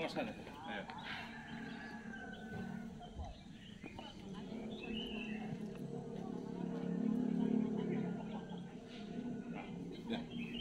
bawah sana. Ayo. Ya.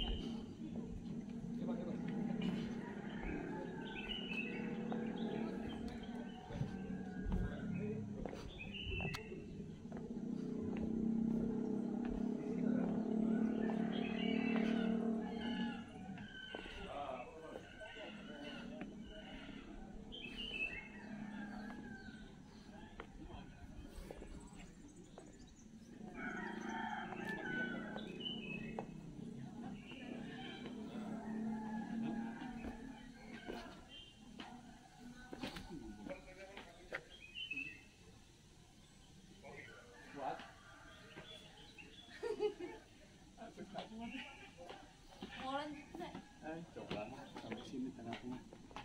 Coba sampai sini tengah-tengah.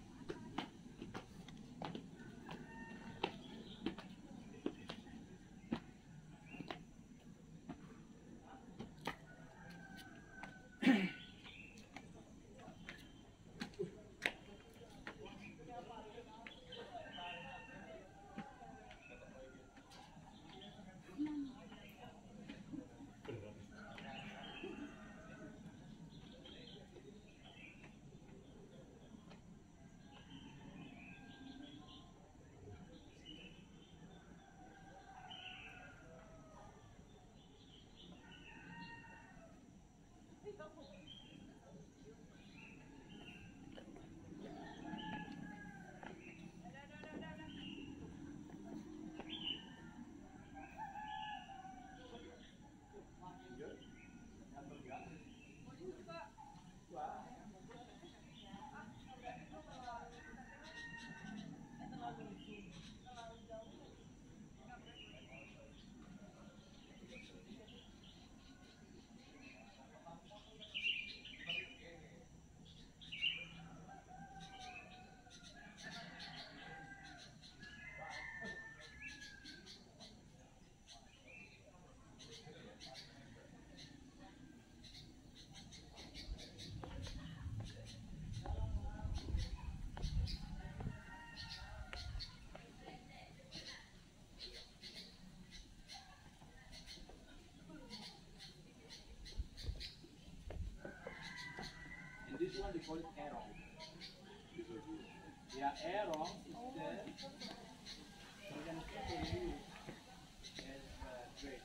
This one they call it Aeron. Yeah, Aeron is the organization they use as trade.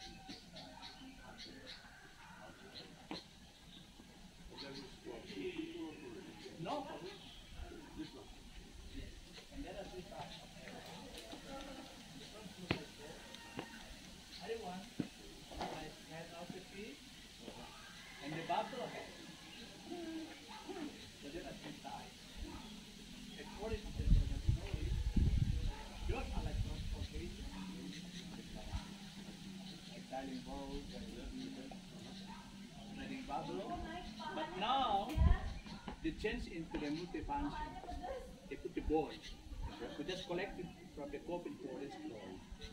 No, this one. And then as we start, other one, head out the feet, and the bubble head. So then at the side, according to the story, yours are like transportation, like dialing balls, letting bubble. But now, they change into the multifunction. They put the ball. We just collect it from the coffin for this floor.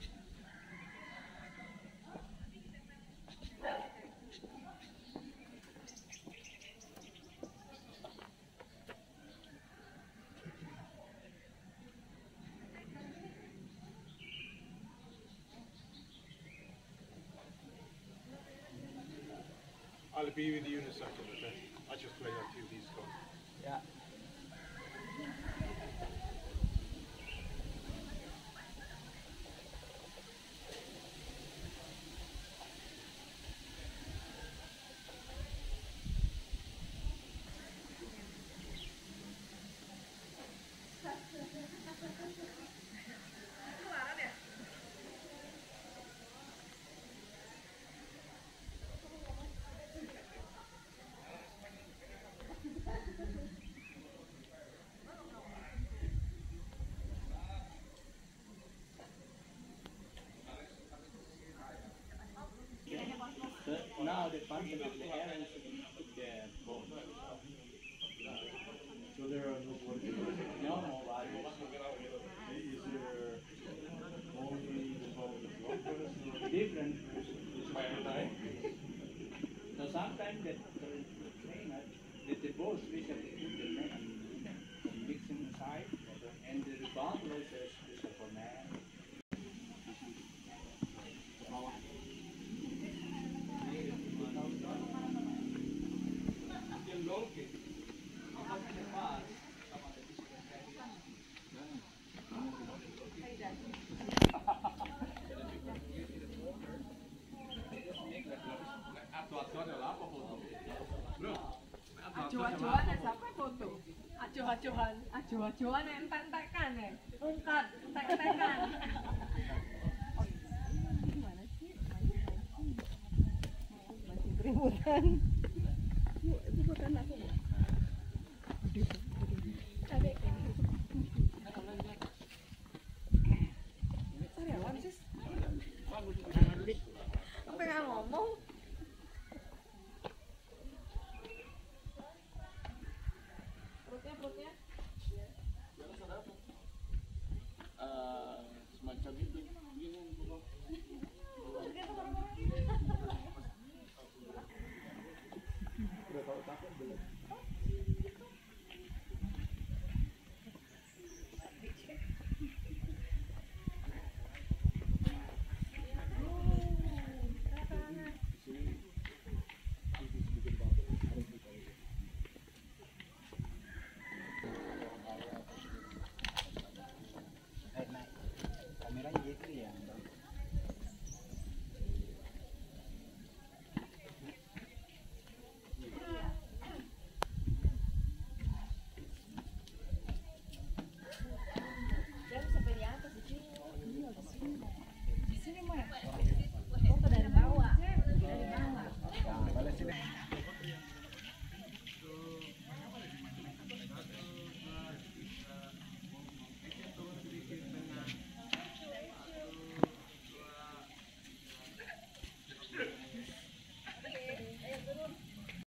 I'll be with you in a second, okay? I just play out two of these cards. Yeah. Now the function of the air is to the bone. So there are no political. No, values. Is there only the blood pressure? Different. So sometimes that trainer, that the boss basically put the man and mix him inside. And the bottom says Superman. Ke bawah. Yang longke. Apa kita pas sama ada di sini. Acuh-acuhan siapa foto? Acuh-acuhan entek-entekan ya. Ungkat, entek-entekan. Gimana sih? Masih keributan. Yuk, itu bukan aku. Adik. Sariawan sis.